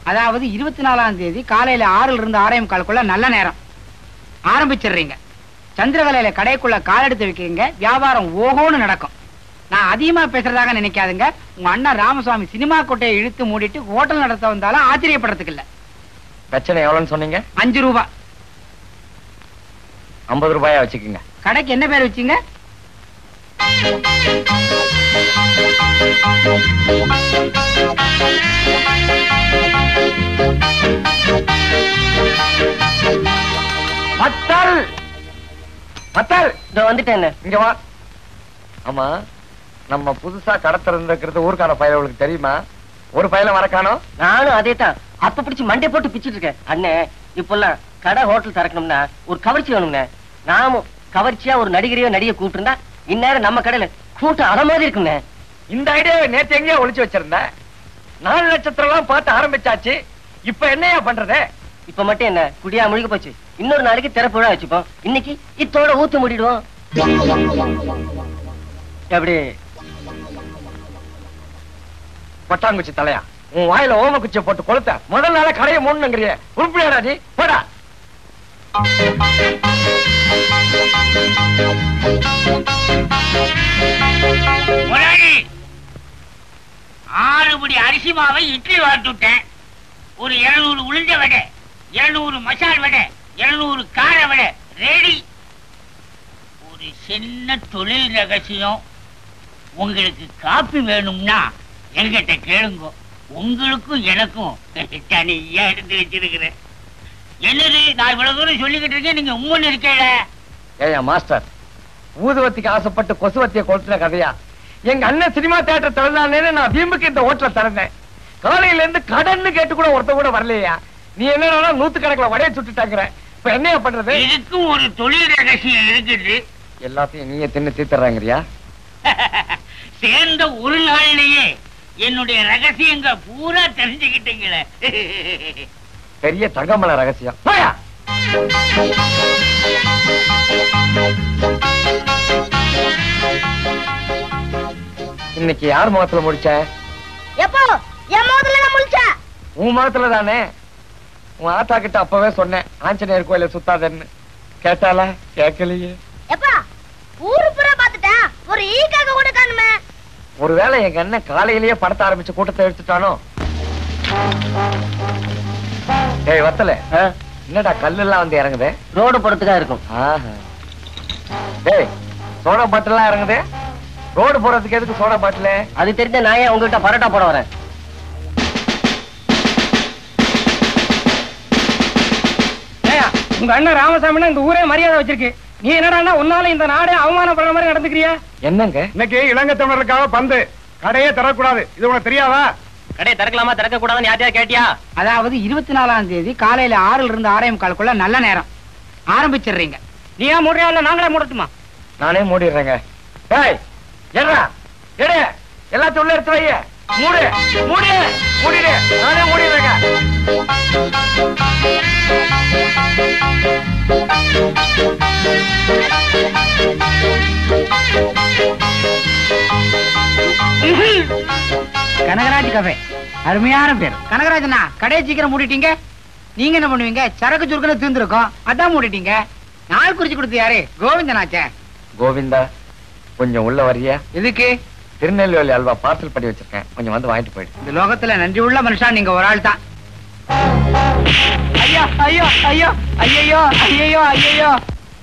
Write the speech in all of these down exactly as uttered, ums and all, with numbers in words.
அதாவது இருபத்தி நாலாம் தேதி காலையில ஆறுல இருந்து ஆறே முக்காலுக்குள்ள நல்ல நேரம் ஆரம்பிச்சிடுறீங்க. சந்திரகலையில கடைக்குள்ள கால் எடுத்து வைக்கிறீங்க, வியாபாரம் ஓஹோன்னு நடக்கும். நான் அதிகமா பேசுறதாக நினைக்காதுங்க. உங்க அண்ணா ராமசுவாமி சினிமா கோட்டையை இழுத்து மூடிட்டு ஹோட்டல் நடத்த வந்தாலும் ஆச்சரியப்படுறதுக்கு இல்ல. பிரச்சனை எவ்வளவுன்னு சொன்னீங்க? அஞ்சு ரூபா. ஐம்பது ரூபாயா வச்சுக்கோங்க. கடைக்கு என்ன பேர் வச்சீங்க? மத்தல் மத்தல் இதோ வந்துட்டேன். இங்க வா. ஆமா, நம்ம புதுசா கடை திறந்திருக்கிறது ஊர்க்கான பயலுக்கு தெரியுமா? ஒரு பயல வரக்கானோ? நானும் அதே தான் அப்ப பிடிச்சி மண்டை போட்டு பிச்சுட்டு இருக்கேன். அண்ணே, இப்பெல்லாம் கடை ஹோட்டல் திறக்கணும்னா ஒரு கவர்ச்சி வேணும்னே. நாமும் கவர்ச்சியா ஒரு நடிகரையோ நடிகை கூப்பிட்டு இருந்தா இந்நேரம் நம்ம கடையில கூட்டம் அத மாதிரி இருக்குண்ணே. இந்த ஐடியாவை நேத்து எங்கேயோ ஒளிச்சு வச்சிருந்த. நாலு நட்சத்திரம் எல்லாம் பார்த்து ஆரம்பிச்சாச்சு. இப்ப என்னையா பண்றது? இப்ப மட்டும் என்ன குடியா முழுக போச்சு. இன்னொரு நாளைக்கு திறப்பு விழா வச்சுப்போம். இன்னைக்கு இத்தோட ஊத்து மூடிடுவோம். எப்படி பட்டாங்குச்சி தலையா, உன் வாயில ஓம குச்சியை போட்டு கொளுத்த முதல் நாள கடையை மூணுங்கிறிய உருப்பிடாடா நீ. போடா. ஆறுபடி அரிசி மாவை இட்லி வாட்டுட்டேன். ஒரு இருநூறு உளுந்த வடை, இருநூறு மசால் வடை, இருநூறு கார வடை ரெடி. ஒரு சின்ன தொழில் ரகசியம். உங்களுக்கு காப்பி வேணும்னா என்கிட்ட கேளுங்க. உங்களுக்கும் எனக்கும் தனியா எடுத்து வச்சிருக்கிறேன். என்னது நான் இவ்வளவு தூரம் சொல்லிக்கிட்டு இருக்கேன், நீங்க உம்மன் இருக்கல. ஏயா மாஸ்டர், ஊதுவத்திக்கு ஆசைப்பட்டு கொசுவத்திய கொளுத்துன கதையா? எங்க அண்ணன் சினிமா தியேட்டர் திறந்தானே நான் வீம்புக்கு இந்த ஹோட்டல திறந்தேன். காலையில இருந்து கடன்னு கேட்டு கூட ஒருத்த கூட வரலையா? நீ என்ன நூத்து கணக்குல வடைய சுட்டுட்டாங்கிற. இப்ப என்னையா பண்றது? இதுக்கும் ஒரு தொழில் ரகசியம் இருக்குது. எல்லாத்தையும் நீயே தின்னு தீத்துறாங்கறியா? சேர்ந்த ஒரு நாள்லயே என்னுடைய ரகசியங்க பூரா தெரிஞ்சுக்கிட்டீங்களே. பெரிய தங்கமல ரகசியம். போயா. இன்னைக்கு யார் முகத்துல முடிச்ச? எப்போ என் முகத்துல நான் முடிச்சேன். உன் முகத்துல தானே. உன் ஆத்தா கிட்ட அப்பவே சொன்னேன் ஆஞ்சநேயர் கோயில சுத்தாதன்னு. கேட்டால? கேட்கலையே. எப்பா ஊரு பூரா பாத்துட்டேன், ஒரு ஈக்காக கூட காணுமே. ஒருவேளை எங்க அண்ணன் காலையிலேயே படத்த ஆரம்பிச்சு கூட்டத்தை எடுத்துட்டானோ? ஏய் வத்தல, என்னடா கல்லு எல்லாம் வந்து இறங்குது? ரோடு போறதுக்கா இருக்கும். டேய், சோடா பாட்டில் எல்லாம் இறங்குது. ரோடு போறதுக்கு எதுக்கு சோடா பாட்டில்? அது தெரிஞ்ச நான் ஏன் உங்ககிட்ட பரோட்டா போட வரேன்? உங்க அண்ணன் ராமசாமினா இந்த ஊரே மரியாதை வச்சிருக்கு. நீ என்னடா உன்னால இந்த நாடே அவமானப்படுற மாதிரி நடந்துக்கிறியா? என்னங்க இன்னைக்கு இலங்கை தமிழருக்காக பந்து கடையே தரக்கூடாது. இது உனக்கு தெரியாதா? கடையை திறக்கலாமா திறக்க கூடாதுன்னு யார்ட்டையா கேட்டியா? அதாவது இருபத்தி நாலாம் தேதி காலையில ஆறுல இருந்து ஆறே முக்காலுக்குள்ள நல்ல நேரம் ஆரம்பிச்சிடுறீங்க. நீ ஏன் மூடுறியா இல்ல நாங்களே மூடட்டுமா? நானே மூடிடுறேங்க. ஏய் ஏறா எடு, எல்லாத்தையும் உள்ள எடுத்து வை. மூடு மூடு மூடிடு. நானே மூடிடுறேங்க. கனகராஜ் கஃபே, அருமையான பேர். கனகராஜனா, கடையை சீக்கிரம் மூடிட்டீங்க. நீங்க என்ன பண்ணுவீங்க? சரக்கு சுருக்குன்னு தீர்ந்துருக்கோம், அதான் மூடிட்டீங்க. நாள் குறிச்சு கொடுத்து யாரு? கோவிந்தனாச்சே. கோவிந்தா, கொஞ்சம் உள்ள வரியா? எதுக்கு? திருநெல்வேலி அல்வா பார்சல் பண்ணி வச்சிருக்கேன், கொஞ்சம் வந்து வாங்கிட்டு போயிடு. இந்த லோகத்துல நன்றி உள்ள மனுஷா நீங்க ஒரு ஆள் தான். ஐயோ ஐயோ ஐயோ ஐயோ ஐயோ ஐயோ.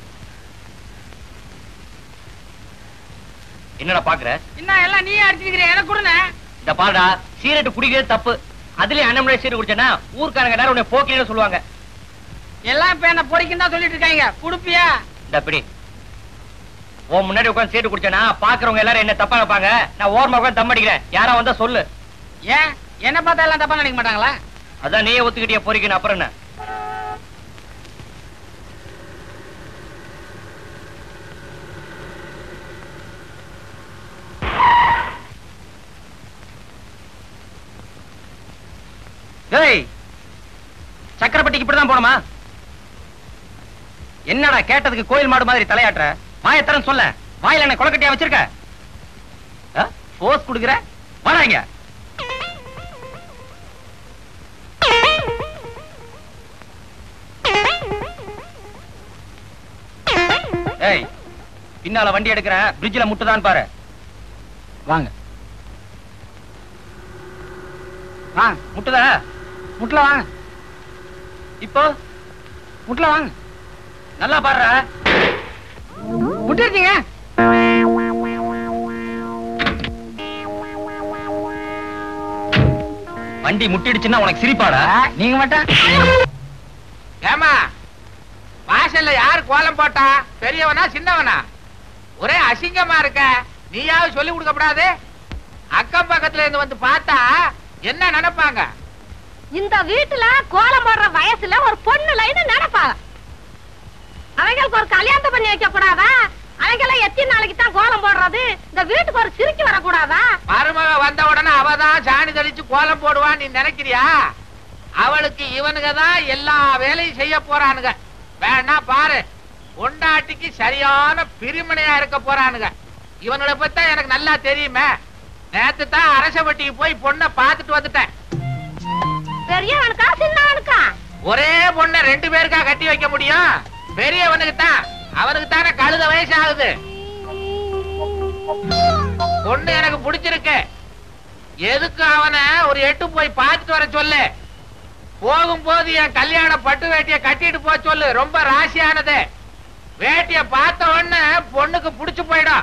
என்னடா பாக்குற? என்ன எல்லாம் நீ அடிச்சிருக்கிற? எனக்கு கொடுங்க. இந்த பாடா, சீரட்டு குடிக்கிறது தப்பு. அதுலயே அண்ணன் சீரட் குடிச்சனா ஊர்க்காரங்க நேரம் உன்னை போக்கின்னு சொல்லுவாங்க. எல்லாம் இப்ப என்ன பொறிக்கும் தான் சொல்லிட்டு இருக்காங்க. குடுப்பியா? இந்த பிடி. உன் முன்னாடி உட்காந்து சீட்டு குடிச்சனா பாக்குறவங்க எல்லாரும் என்ன தப்பா நினைப்பாங்க. நான் ஓரமா உட்காந்து தம் அடிக்கிறேன். யாரா வந்தா சொல்லு. ஏன் என்ன பார்த்தா எல்லாம் தப்பா நினைக்க மாட்டாங்களா? அதான் நீயே ஒத்துக்கிட்டிய பொறிக்கணும். அப்புறம் என்ன? ஏய், சக்கரப்பட்டிக்கு இப்படிதான் போணுமா? என்னடா கேட்டதுக்கு கோயில் மாடு மாதிரி தலையாட்டுற? வாயத்தரன் சொல்ல. வாயில என்ன கொலக்கட்டியா வச்சிருக்க? போஸ் குடுக்குற? வாடாங்க. ஏய் பின்னால வண்டி எடுக்கிறேன், பிரிட்ஜில் முட்டுதான் பாரு. வாங்க வாங்க, முட்டுதா? முட்ல வாங்க, இப்போ முட்ல வாங்க. நல்லா பாடுற. முட்டிருச்சீங்க. வண்டி முட்டிடுச்சுன்னா உனக்கு சிரிப்பாடா? நீங்க மட்டும் ஏமா வாசல்ல யாரு கோலம் போட்டா? பெரியவனா சின்னவனா? ஒரே அசிங்கமா இருக்க. நீயாவது சொல்லி கொடுக்க கூடாது? அக்கம் பக்கத்துல இருந்து வந்து பார்த்தா என்ன நினைப்பாங்க? இந்த வீட்டுல கோலம் போடுற வயசுல ஒரு பொண்ணு லைன்னு நினைப்பாங்க. அவங்களுக்கு ஒரு கல்யாணம் பண்ணி வைக்க கூடாதா? அவங்கெல்லாம் எத்தனை நாளைக்கு தான் கோலம் போடுறது? இந்த வீட்டுக்கு ஒரு சிரிக்கி வரக்கூடாதா? மருமக வந்த உடனே அவதான் சாணி தெளிச்சு கோலம் போடுவான்னு நீ நினைக்கிறியா? அவளுக்கு இவனுங்க தான் எல்லா வேலையும் செய்ய போறானுங்க. வேணா பாரு, பொண்டாட்டிக்கு சரியான பிரிமனையா இருக்க போறானுங்க. இவனுங்களை பத்தி எனக்கு நல்லா தெரியுமே. நேத்து தான் அரசவட்டிக்கு போய் பொண்ணை பார்த்துட்டு வந்துட்டேன். பெரியவனுக்கா சின்னவனுக்கா? ஒரே பொண்ணை ரெண்டு பேருக்கா கட்டி வைக்க முடியும்? பெரியவனுக்கு தான். அவனுக்கு தானே கழுத வயசு ஆகுது. பொண்ணு எனக்கு பிடிச்சிருக்கு. எதுக்கு அவனை ஒரு எட்டு போய் பார்த்துட்டு வர சொல்லு. போகும்போது என் கல்யாண பட்டு வேட்டிய கட்டிட்டு போக சொல்லு. ரொம்ப ராசியானது. வேட்டிய பார்த்த உடனே பொண்ணுக்கு புடிச்சு போயிடும்.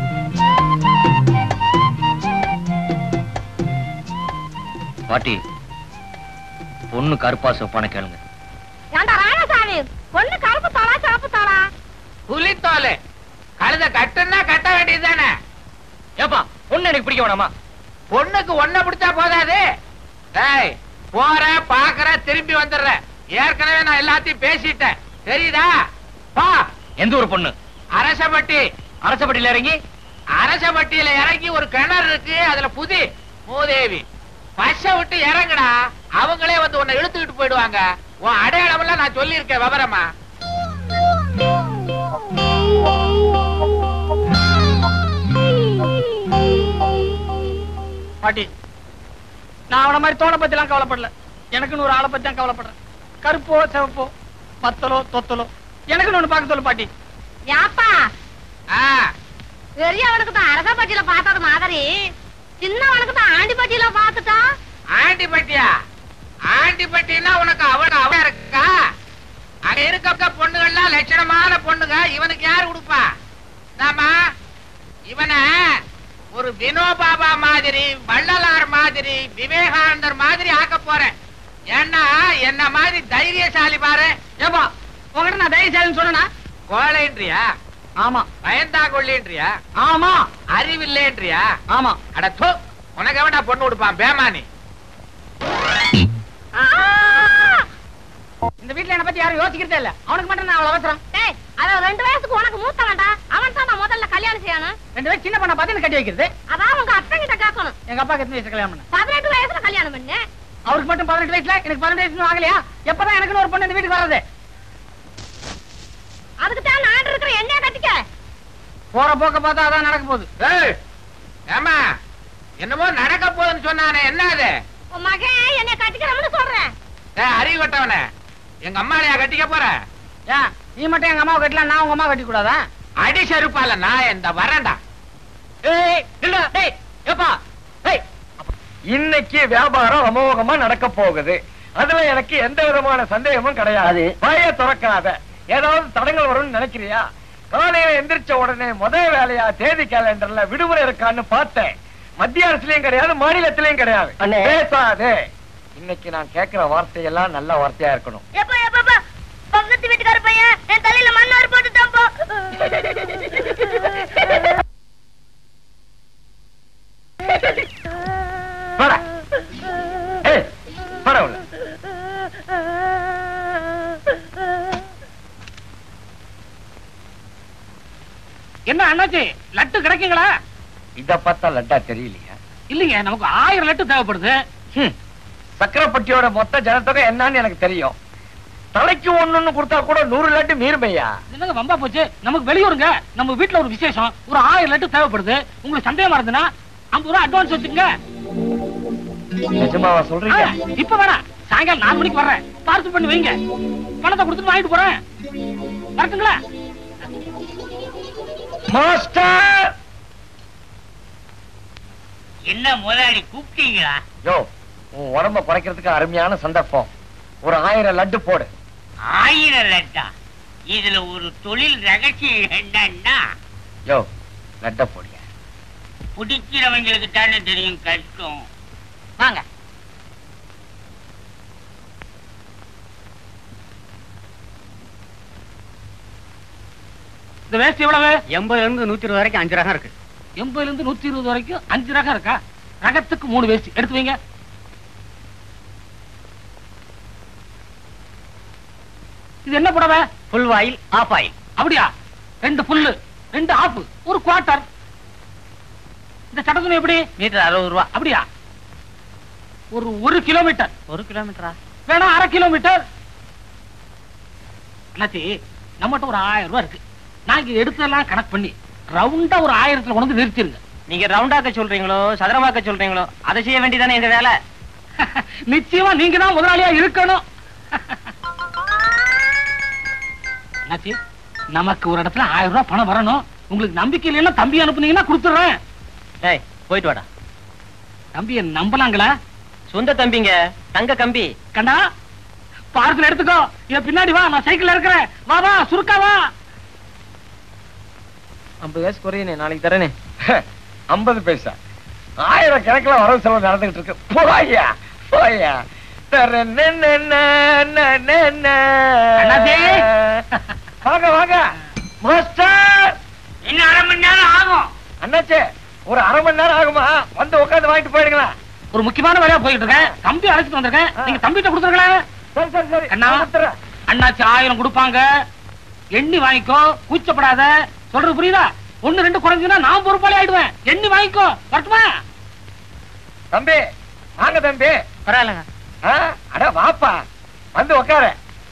பாட்டி, பொண்ணு கருப்பா சொப்பான கேளுங்க. ஏண்டா ராயசாமி, பொண்ணு கருப்பு தோலா சிவப்பு தோலா? புலித்தோலு. கழுத கட்டுன்னா கட்ட வேண்டியதுதானே? ஏப்பா, பொண்ணு எனக்கு பிடிக்க வேணாமா? பொண்ணுக்கு ஒன்ன பிடிச்சா போதாது. டேய், போற பாக்குற திரும்பி வந்துடுற. ஏற்கனவே நான் எல்லாத்தையும் பேசிட்டேன், தெரியுதா? பா. எந்த ஒரு பொண்ணு? அரசப்பட்டி. அரசப்பட்டியில இறங்கி அரசப்பட்டியில இறங்கி ஒரு கிணறு இருக்கு, அதுல புதி மூதேவி. பச்ச விட்டு இறங்குடா, அவங்களே வந்து உன்னை இழுத்துக்கிட்டு போயிடுவாங்க. உன் அடையாளம் எல்லாம் நான் சொல்லி இருக்கேன் விவரமா. பாட்டி, நான் அவன மாதிரி தோலை பத்தி எல்லாம் கவலைப்படல. எனக்குன்னு ஒரு ஆளை பத்தி தான் கவலைப்படுறேன். கருப்போ சிவப்போ பத்தலோ தொத்தலோ எனக்குன்னு ஒண்ணு பார்க்க சொல்லு பாட்டி. யாப்பா, ஆ, பெரியவனுக்கு தான் அரசப்பட்டியில பார்த்தது மாதிரி சின்னவனுக்கு தான் ஆண்டிப்பட்டியில பார்த்துட்டா. ஆண்டிப்பட்டியா? ஆண்டிப்பட்டின்னா உனக்கு அவன் அவன் இருக்கா? அங்க இருக்க பொண்ணுகள்லாம் லட்சணமான பொண்ணுங்க. இவனுக்கு யாரு கொடுப்பா? நாம இவனை ஒரு வினோபாபா மாதிரி, வள்ளலார் மாதிரி, விவேகானந்தர் மாதிரி ஆக்க போறேன். ஏன்னா என்ன மாதிரி தைரியசாலி பாரு. ஏப்பா, உங்ககிட்ட நான் தைரியசாலின்னு சொன்னா? கோழைன்றியா? ஆமா. பயந்தா கொள்ளின்றியா? ஆமா. அறிவில்லைன்றியா? ஆமா. அட தோ, உனக்கு எவனா பொண்ணு கொடுப்பான் பேமானி? இந்த வீட்டுல என்ன பத்தி யாரும் யோசிக்கிறதே இல்ல. அவனுக்கு மட்டும் நான் அவ்வளவு அவசரம். டேய், அவன் ரெண்டு வயசுக்கு உனக்கு மூத்த வேண்டாம். அவன் தான் நான் முதல்ல கல்யாணம் செய்யணும். ரெண்டு பேரும் சின்ன பண்ண பார்த்து கட்டி வைக்கிறது. அதான் உங்க அப்பா கிட்ட கேட்கணும். எங்க அப்பாக்கு எத்தனை வயசு கல்யாணம் பண்ண? பதினெட்டு வயசுல கல்யாணம் பண்ணு. அவருக்கு மட்டும் பதினெட்டு வயசுல, எனக்கு பதினெட்டு வயசு ஆகலையா? எப்பதான் எனக்கு ஒரு பொண்ணு இந்த வீட்டுக்கு வர்றது? அதுக்கு தான் நான் இருக்கிற என்னைய கட்டிக்க. போற போக்க பார்த்தா அதான் நடக்க போகுது. ஏய், ஏம்மா, என்னமோ நடக்க போகுதுன்னு சொன்னானே, என்ன அது? உன் மகன் என்னைய கட்டிக்கிறவன்னு சொல்றேன். ஏய், அறிவு கட்டவனே, எங்க அம்மாளையா கட்டிக்க போற? ஏன் நீ மட்டும் எங்க அம்மாவை கட்டலாம், நான் உங்க அம்மா கட்டி கூடாதா? அடி செருப்பால நான் இந்த வரேன்டா. ஏய், இல்ல, டேய், ஏப்பா, டேய். இன்னைக்கு வியாபாரம் அமோகமா நடக்க போகுது. அதுல எனக்கு எந்த விதமான சந்தேகமும் கிடையாது. வாய திறக்காத. ஏதாவது தடங்கள் வரும்னு நினைக்கிறியா? காலையில எந்திரிச்ச உடனே முதல் வேலையா தேதி கேலண்டர்ல விடுமுறை இருக்கான்னு பார்த்தேன். மத்திய அரசுலயும் கிடையாது, மாநிலத்திலயும் கிடையாது. பேசாதே. இன்னைக்கு நான் கேட்கிற வார்த்தையெல்லாம் நல்ல வார்த்தையா இருக்கணும். எப்ப எப்ப பக்கத்து வீட்டுக்கார பையன் என் தலையில மண்ணாறு போட்டுட்டான் போ. போடா. ஏய், போடா உள்ள. என்ன அண்ணாச்சி, லட்டு கிடைக்குங்களா? இத பார்த்தா லட்டா தெரியலையா? இல்லைங்க, நமக்கு ஆயிரம் லட்டு தேவைப்படுது. சக்கரப்பட்டியோட மொத்த ஜனத்தொகை என்னன்னு எனக்கு தெரியும். தலைக்கு ஒண்ணு கொடுத்தா கூட நூறு லட்டு மீறுமையா? என்னங்க வம்பா போச்சு? நமக்கு வெளியூருங்க, நம்ம வீட்டுல ஒரு விசேஷம், ஒரு ஆயிரம் லட்டு தேவைப்படுது. உங்களுக்கு சந்தேகமா இருந்ததுன்னா ஐம்பது ரூபா அட்வான்ஸ் வச்சுங்க. நிஜமாவா சொல்றீங்க? இப்ப வேணாம், சாயங்காலம் நாலு மணிக்கு வர்றேன். பார்சல் பண்ணி வைங்க, பணத்தை கொடுத்துட்டு வாங்கிட்டு போறேன். வரட்டுங்களா? மாஸ்டர்! என்ன முதலாளி கூப்பிட்டீங்களா? யோ, உன் உடம்ப குறைக்கிறதுக்கு அருமையான சந்தர்ப்பம். ஒரு ஆயிரம் லட்டு போடு. ஆயிரம் லட்டா? இதுல ஒரு தொழில் ரகசியம் என்னன்னா, யோ, லட்ட போடிய. பிடிக்கிறவங்களுக்கு தானே தெரியும் கஷ்டம். வாங்க. இந்த வேஸ்ட் எவ்வளவு? எண்பதுல இருந்து நூத்தி இருபது வரைக்கும் அஞ்சு ரகம் இருக்கு. எண்பதுல இருந்து நூத்தி இருபது வரைக்கும் அஞ்சு ரகம் இருக்கா? ரகத்துக்கு மூணு வேஸ்ட் எடுத்து வைங்க. இது என்ன புடவை? Full oil of oil. அப்படியா? ரெண்டு புல்லு, ரெண்டு ஆஃப், ஒரு குவார்டர். இந்த சட்ட துணி எப்படி? மீட்டர் அறுபது ரூபா. அப்படியா? ஒரு ஒரு கிலோமீட்டர். ஒரு கிலோமீட்டரா? வேணா அரை கிலோமீட்டர். அண்ணாச்சி, நம்மகிட்ட ஒரு ஆயிரம் ரூபாய் இருக்கு. நாங்க எடுத்ததெல்லாம் கணக்கு பண்ணி ரவுண்டா ஒரு ஆயிரத்துல கொண்டு வந்து நிறுத்திருங்க. நீங்க ரவுண்டாக்க சொல்றீங்களோ சதுரமாக்க சொல்றீங்களோ அதை செய்ய வேண்டியதானே எங்க வேலை. நிச்சயமா நீங்க தான் முதலாளியா இருக்கணும். அண்ணாச்சி, நமக்கு ஒரு இடத்துல ஆயிரம் ரூபாய் பணம் வரணும். உங்களுக்கு நம்பிக்கை இல்லைன்னா தம்பி அனுப்புனீங்கன்னா கொடுத்துறேன். ஏய், போயிட்டு வாடா. தம்பியை நம்பலாங்களா? சொந்த தம்பிங்க, தங்க கம்பி. கண்டா, பார்சல் எடுத்துக்கோ. என் பின்னாடி வா, நான் சைக்கிள் இருக்கிறேன். வா வா, சுருக்கா வா. ஐம்பது வயசு குறையனே, நாளைக்கு தரேனே. ஐம்பது பைசா ஆயிரம் கணக்குல வரவு செலவு நடந்துகிட்டு இருக்கு. போயா போயா. வாங்க வாங்க மாஸ்டர். இன்னும் அரை மணி நேரம் ஆகும். அண்ணாச்சே, ஒரு அரை மணி நேரம் ஆகுமா? வந்து உட்காந்து வாங்கிட்டு போயிடுங்களா? ஒரு முக்கியமான வேலையா போயிட்டு இருக்கேன். தம்பி அழைச்சிட்டு வந்திருக்கேன். நீங்க தம்பிட்ட கொடுத்துருக்கலாம். சரி சரி சரி. அண்ணா, அண்ணாச்சி ஆயிரம் கொடுப்பாங்க. எண்ணி வாங்கிக்கோ, கூச்சப்படாத. சொல்றது புரியுதா? ஒண்ணு ரெண்டு குறைஞ்சுன்னா நான் பொறுப்பாளி ஆயிடுவேன். எண்ணி வாங்கிக்கோ. வரட்டுமா? தம்பி வாங்க தம்பி. பரவாயில்லங்க. அட வாப்பா, வந்து உட்கார.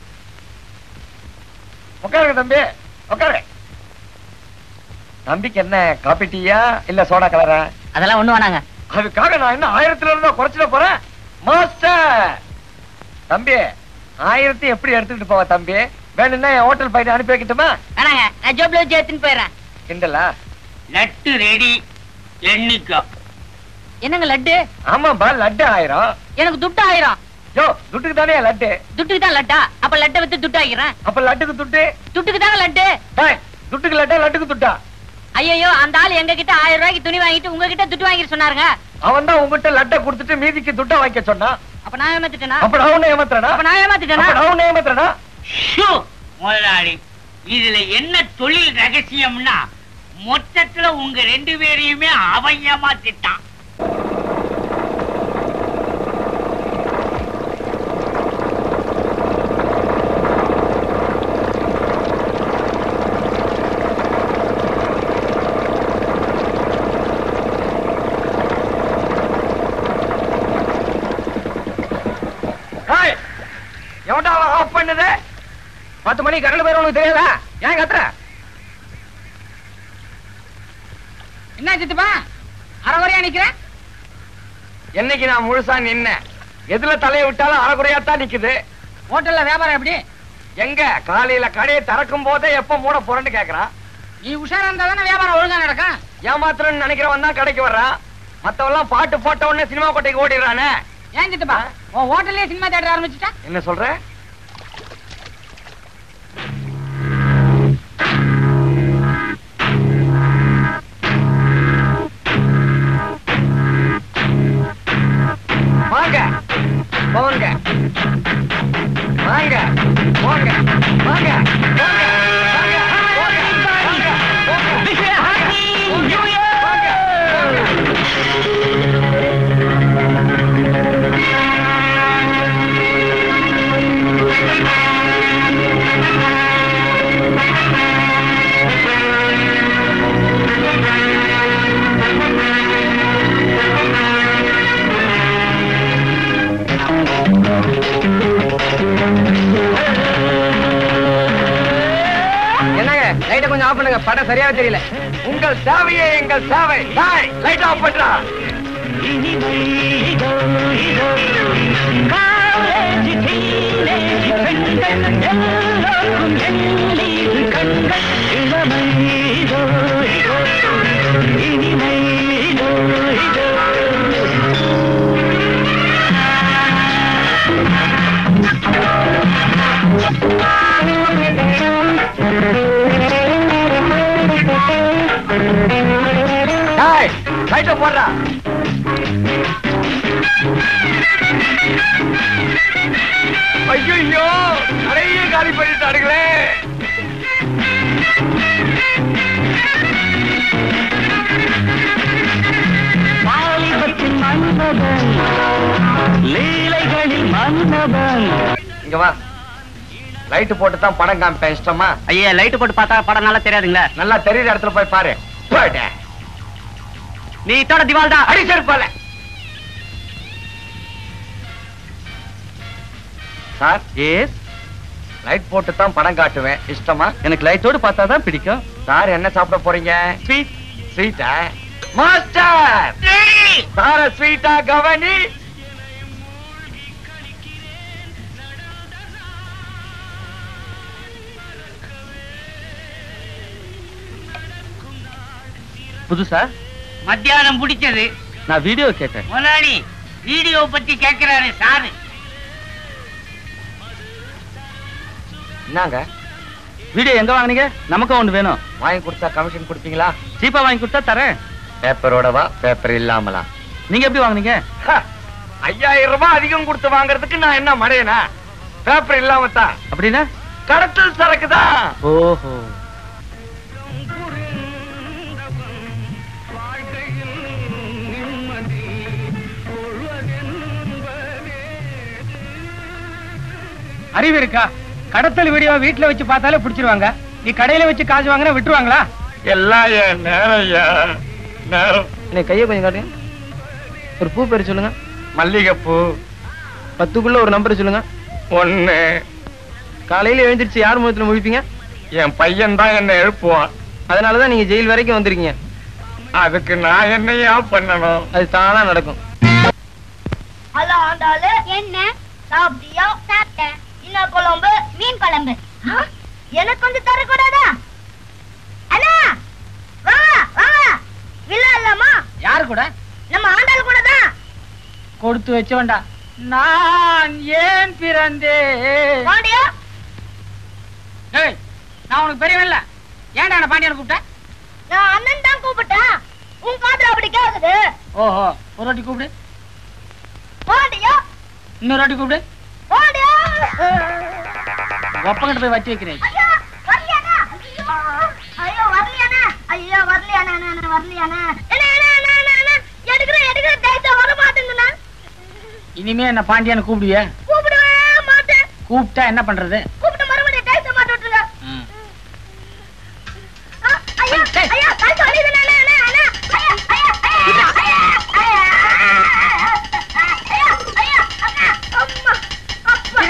உட்காருங்க தம்பி, உட்காரு. தம்பிக்கு என்ன காபி டீயா இல்ல சோடா கலரா? அதெல்லாம் ஒண்ணு வேணாங்க. அதுக்காக நான் என்ன ஆயிரத்துல இருந்தா குறைச்சிட போறேன்? மாஸ்டர் தம்பி, ஆயிரத்தி எப்படி எடுத்துக்கிட்டு போவ தம்பி? வேணும்னா என் ஹோட்டல் போயிட்டு அனுப்பி வைக்கட்டுமா? வேணாங்க, நான் ஜோப்ல வச்சு எடுத்துன்னு போயிடுறேன். கிண்டலா? லட்டு ரெடி, எண்ணிக்கோ. என்னங்க லட்டு? ஆமாப்பா, லட்டு ஆயிரம். எனக்கு துட்டு ஆயிரம். யோ, துட்டுக்கு தானே லட்டு? துட்டுக்கு தான் லட்டா? அப்ப லட்டை வித்து துட்டு ஆகிறேன். அப்ப லட்டுக்கு துட்டு? துட்டுக்கு தாங்க லட்டு. துட்டுக்கு லட்டா லட்டுக்கு துட்டா? ஐயோ, அந்த ஆள் எங்க கிட்ட ஆயிரம் ரூபாய்க்கு துணி வாங்கிட்டு உங்ககிட்ட துட்டு வாங்கிட்டு சொன்னாருங்க. அவன் தான் உங்ககிட்ட லட்டை கொடுத்துட்டு மீதிக்கு துட்டா வாங்கிக்க சொன்னான். அப்ப நான் ஏமாத்திட்டேனா? அப்ப நான் உன்னை ஏமாத்துறேனா? அப்ப நான் ஏமாத்திட்டேனா? அப்ப நான் உன்னை ஏமாத்துறேனா? ஷோ, முதலாளி, இதுல என்ன தொழில் ரகசியம்னா மொத்தத்துல உங்க ரெண்டு பேரையுமே அவன் ஏமாத்திட்டான். எவன்டா ஆஃப் பண்ணது? பத்து மணி கரண்ட் போயிரும், உனக்கு தெரியாதா? ஏன் கத்துற? என்ன சித்தப்பா அரைகுறையா நிக்கிறேன்? என்னைக்கு நான் முழுசா நின்ன எதுல தலையை விட்டாலும் அரைகுறையாத்தான் நிக்குது. ஹோட்டல்ல வியாபாரம் எப்படி? எங்க காலையில கடையை திறக்கும் போதே எப்ப மூட போறேன்னு கேக்குறான். நீ உஷாரா இருந்தா தானே வியாபாரம் ஒழுங்கா நடக்கும். ஏமாத்திரன்னு நினைக்கிறவன் தான் கடைக்கு வர்றான். மத்தவெல்லாம் பாட்டு போட்ட உடனே சினிமா கோட்டைக்கு ஓடிடுறானே. ஏன் சித்தப்பா உன் ஹோட்டல்லே சினிமா தேட்டர் ஆரம்பிச்சுட்டா? என்ன சொல்ற? வாங்க போங்க, வாங்க போங்க, வாங்க போங்க, வாங்க போங்க, கொஞ்சம் ஆஃப் பண்ணுங்க, படம் சரியாவே தெரியல. உங்கள் சேவையே எங்கள் சேவை. லைட் ஆஃப் பண்றா. இளமை லைட்ட போடுறா. ஐயோ கடையே காலி பண்ணிட்டாடுங்களே. இங்க வா. லைட் போட்டு தான் படம் காமிப்பேன். இஷ்டமா? ஐயா லைட் போட்டு பார்த்தா படம் நல்லா தெரியாதுங்களா? நல்லா தெரியுற இடத்துல போய் பாரு. நீ தோட திவால் தான் அடி செருப்பால. சார் எஸ் லைட் போட்டு தான் படம் காட்டுவேன். இஷ்டமா? எனக்கு லைட்டோடு பார்த்தா தான் பிடிக்கும். சார் என்ன சாப்பிட போறீங்க? ஸ்வீட். ஸ்வீட்டா? மாஸ்டர் சார ஸ்வீட்டா கவனி. புதுசா மத்தியானம் பிடிச்சது. நான் வீடியோ கேட்டேன். முதலாளி வீடியோ பத்தி கேட்கிறாரு சாரு. என்னங்க வீடியோ எங்க வாங்குனீங்க? நமக்கு ஒண்ணு வேணும். வாங்கி கொடுத்தா கமிஷன் கொடுப்பீங்களா? சீப்பா வாங்கி கொடுத்தா தரேன். பேப்பரோடவா பேப்பர் இல்லாமலா? நீங்க எப்படி வாங்குனீங்க? ஐயாயிரம் ரூபாய் அதிகம் கொடுத்து வாங்குறதுக்கு நான் என்ன மடையனா? பேப்பர் இல்லாம தான். அப்படின்னா கடத்தல் சரக்குதான். ஓஹோ. அறிவு இருக்கா? கடத்தல் வீடியோ வீட்டுல வச்சு பார்த்தாலே பிடிச்சிருவாங்க. நீ கடையில வச்சு காசு வாங்குற விட்டுருவாங்களா? எல்லாம் என் நேரம். நேரம். கையை கொஞ்சம் காட்டுங்க. ஒரு பூ பேர் சொல்லுங்க. மல்லிகைப்பூ. பத்துக்குள்ள ஒரு நம்பர் சொல்லுங்க. ஒண்ணு. காலையில எழுந்திருச்சு யார் முகத்துல முழிப்பீங்க? என் பையன் தான் என்ன எழுப்புவான். அதனாலதான் நீங்க ஜெயில் வரைக்கும் வந்திருக்கீங்க. அதுக்கு நான் என்னையா பண்ணணும்? அது தானா நடக்கும். ஹலோ ஆண்டாளு, என்ன சாப்பிட்டியா? சாப்பிட்டேன். என்ன குழம்பு? மீன் குழம்பு. எனக்கு வந்து தரக்கூடாதா? அண்ணா வா வா. இல்ல இல்லம்மா. யாரு கூட? நம்ம ஆண்டாள் கூட தான். கொடுத்து வச்சவன்டா. நான் ஏன் பிறந்தேன்? பாண்டியா, ஏய், நான் உனக்கு பெரியவன்ல. ஏன்டா என்ன பாண்டியனை கூப்பிட்ட? நான் அண்ணன் தான் கூப்பிட்டேன். உன் காதுல அப்படி கேக்குது. ஓஹோ, ஒரு வாட்டி கூப்பிடு. பாண்டியா, இன்னொரு வாட்டி கூப்பிடு. பாண்டியா. ஒப்பங்கிட்ட போய் வச்சு வைக்கிறேன். ஐயோ வரலையாண்ணா. ஐயோ வரலையாண்ணா. ஐயோ வரலையாண்ணா. நான் வரலையாண்ணா. என்ன என்ன என்ன என்ன எடுக்கிற எடுக்கிற டைட்ட வர மாட்டேங்குண்ணா. இனிமே என்ன பாண்டியனை கூப்பிடுவியா? கூப்பிடவே மாட்டேன். கூப்பிட்டா என்ன பண்றது? கூப்பிட்டு மறுபடியும் டைட்ட மாட்ட விட்டுருங்க. ஐயோ ஐயோ டைட்ட வலிக்குது. அண்ணா அண்ணா அண்ணா. ஐயோ ஐயோ ஐயோ ஐயோ ஐயோ ஐயோ அண்ணா அம்மா அப்பா.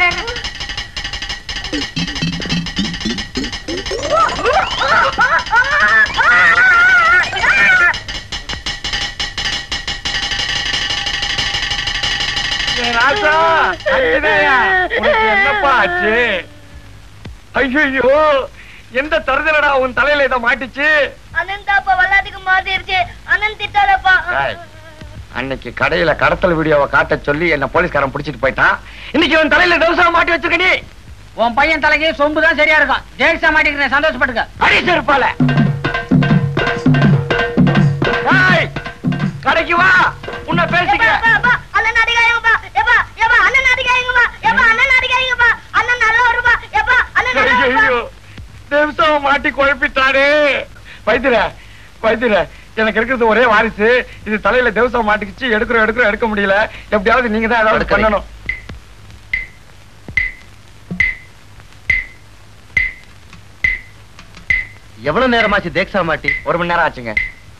என்னப்பா ஆச்சு? ஐயோ எந்த தருதலடா உன் தலையில இதை மாட்டிச்சு? அனந்தாப்பா வல்லாதுக்கு மாத்திருச்சு. அனந்த் திட்டாதப்பா. அன்னைக்கு கடையில கடத்தல் வீடியோவை காட்ட சொல்லி என்ன போலீஸ்காரன் பிடிச்சிட்டு போயிட்டான். இன்னைக்கு உன் தலையில தவசா மாட்டி வச்சிருக்கடி. உன் பையன் தலைக்கு சொம்பு தான் சரியா இருக்கும். ஜெயிச்சா மாட்டிக்கிறேன். சந்தோஷப்பட்டுக்க. அடிச்சு இருப்பால. கடைக்கு வா, உன்னை பேசிக்கிறேன். அண்ணன் அடிக்காயங்கப்பா. எப்பா எப்பா அண்ணன் அடிக்காயங்கப்பா. எப்பா அண்ணன் அடிக்காயங்கப்பா. அண்ணன் நல்லா வருப்பா. எப்பா அண்ணன் நல்லா வருப்பா. தேவசாவை மாட்டி குழப்பிட்டாரு. வைத்திர வைத்திர எனக்கு இருக்கிறது ஒரே வாரிசு. இது தலையில தேவசா மாட்டிக்கிச்சு. எடுக்கிறோம் எடுக்கிறோம் எடுக்க முடியல. எப்படியாவது நீங்க தான் ஏதாவது பண்ணணும். எவ்வளவு நேரமாச்சு தேக்ஸா மாட்டி? ஒரு மணி நேரம் ஆச்சுங்க.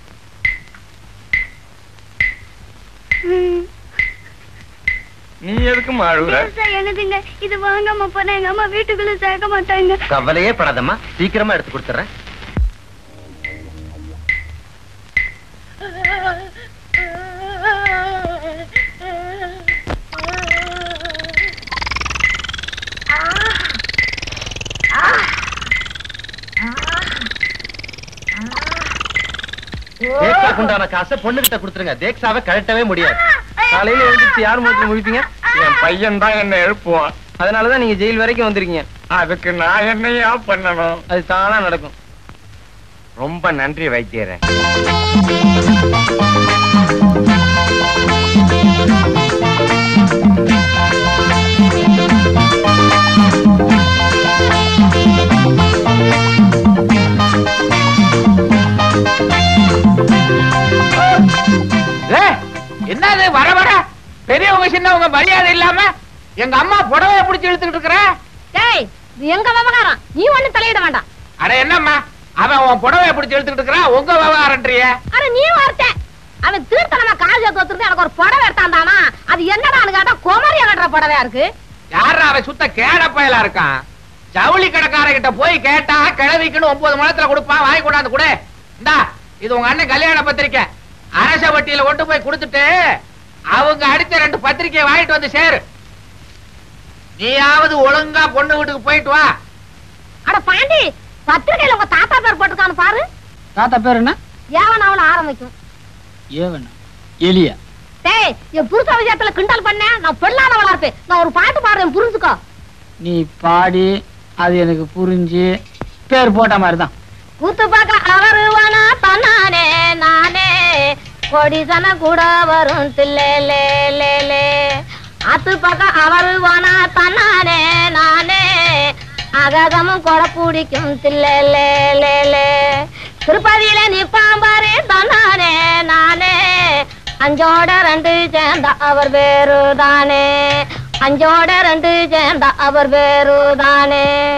நீ எதுக்கு மாழுற? என்னதுங்க இது? வாங்காம போனா எங்க அம்மா வீட்டுக்குள்ள சேர்க்க மாட்டாங்க. கவலையே படாதம்மா, சீக்கிரமா எடுத்து கொடுத்துறேன். உண்டான காசை பொண்ணு கிட்ட கொடுத்துருங்க. தேக்ஸாவை கழட்டவே முடியாது. காலையில எழுந்திருச்சு யார் முகத்துல முழிப்பீங்க? என் பையன் தான் என்ன எழுப்புவான். அதனாலதான் நீங்க ஜெயில் வரைக்கும் வந்திருக்கீங்க. அதுக்கு நான் என்னையா பண்ணணும்? அது தானா நடக்கும். ரொம்ப நன்றி வைத்தியரே. சின்னவங்க மரியாதை இல்லாம எங்க அம்மா புடவைய பிடிச்சு இழுத்துக்கிட்டு இருக்கிற. டேய் இது எங்க விவகாரம், நீ ஒண்ணு தலையிட வேண்டாம். அட என்னம்மா அவன் உன் புடவைய பிடிச்சு இழுத்துக்கிட்டு இருக்கிறான், உங்க விவகாரன்றிய. அட நீ வார்த்த அவன் தீர்த்தனமா கால் சேர்த்து வச்சிருந்து எனக்கு ஒரு புடவை எடுத்தாந்தானா, அது என்னடான்னு கேட்டா குமரியா கட்டுற புடவையா இருக்கு. யாரா அவன் சுத்த கேட பயலா இருக்கான். ஜவுளி கடைக்காரங்கிட்ட போய் கேட்டா கிழவிக்குன்னு ஒன்பது முழத்துல கொடுப்பான், வாங்கி கொண்டாந்து கொடு. இந்தா இது உங்க அண்ணன் கல்யாண பத்திரிக்கை, அரச வட்டியில கொண்டு போய் கொடுத்துட்டு அவங்க அடிச்ச ரெண்டு பத்திரிக்கையை வாங்கிட்டு வந்து சேரு. நீயாவது ஒழுங்கா பொண்ணு வீட்டுக்கு போயிட்டு வா. அட பாண்டி, பத்திரிகையில உங்க தாத்தா பேர் போட்டுக்கான்னு பாரு. தாத்தா பேர் என்ன? ஏவன் அவள ஆரம்பிக்கும். ஏவனா எலியா? டேய் என் புருஷ விஷயத்துல கிண்டல் பண்ண நான் பெண்ணானவளா இருப்பேன். நான் ஒரு பாட்டு பாடுறேன், புரிஞ்சுக்கோ. நீ பாடி அது எனக்கு புரிஞ்சு பேர் போட்ட மாதிரிதான். கூத்து பார்க்க அவரு வானா தன்னானே நானே கொடிசன கூட வரும் தில்லே. அத்து பார்க்க அவரு வானா தன்னானே நானே அகதமும் கொடை பிடிக்கும் தில்லே. திருப்பதியில நிப்பான் பாரு தன்னானே நானே அஞ்சோட ரெண்டு சேர்ந்த அவர் வேறுதானே, அஞ்சோட ரெண்டு சேர்ந்த அவர் வேறுதானே.